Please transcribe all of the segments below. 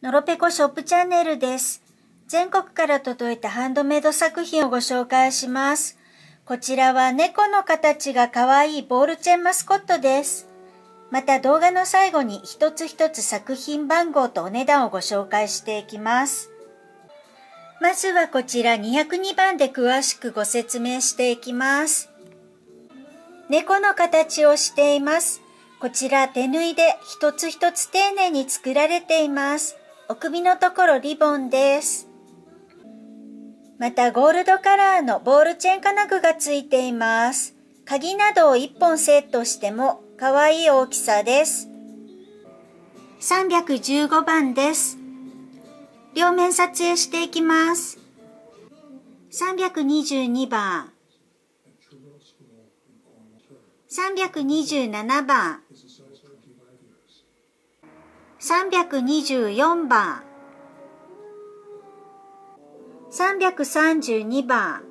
のろぺこショップチャンネルです。全国から届いたハンドメイド作品をご紹介します。こちらは猫の形が可愛いボールチェンマスコットです。また動画の最後に一つ一つ作品番号とお値段をご紹介していきます。まずはこちら202番で詳しくご説明していきます。猫の形をしています。こちら手縫いで一つ一つ丁寧に作られています。お首のところリボンです。またゴールドカラーのボールチェーン金具がついています。鍵などを1本セットしても可愛い大きさです。315番です。両面撮影していきます。322番、327番、324番、332番。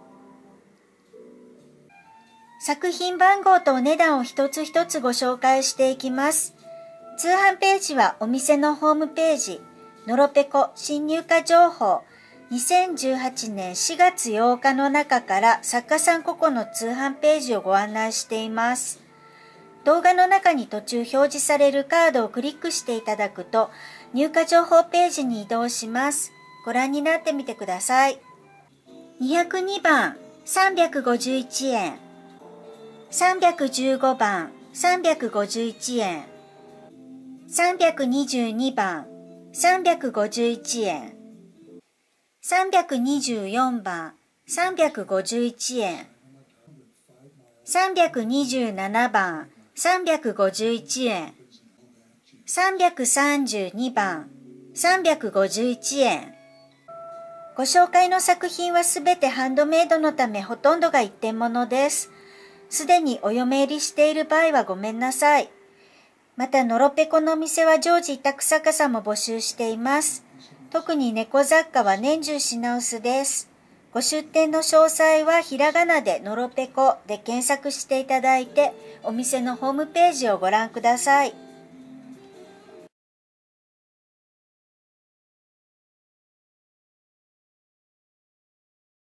作品番号とお値段を一つ一つご紹介していきます。通販ページはお店のホームページ、のろぺこ新入荷情報、2018年4月8日の中から作家さん個々の通販ページをご案内しています。動画の中に途中表示されるカードをクリックしていただくと入荷情報ページに移動します。ご覧になってみてください。202番351円、315番351円、322番351円、324番351円、327番351円、332番351円。ご紹介の作品はすべてハンドメイドのためほとんどが一点物です。すでにお嫁入りしている場合はごめんなさい。またのろぺこのお店は常時委託作家さんも募集しています。特に猫雑貨は年中品薄です。ご出店の詳細はひらがなでのろぺこで検索していただいてお店のホームページをご覧ください。